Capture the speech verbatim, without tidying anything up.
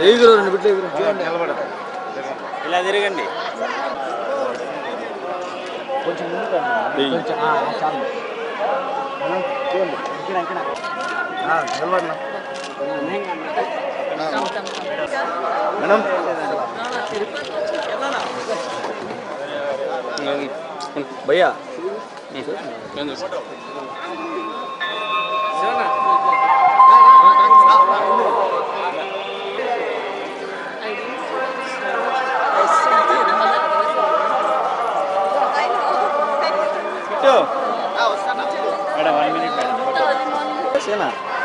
ఇలా తిరగండి కొంచెం ముందుకు కొంచెం చాలు చూడండి ఇక్కడ ఇక్కడ నిలబడినా మేడం భయ్యా మేడం వన్ మినిట్ మేడం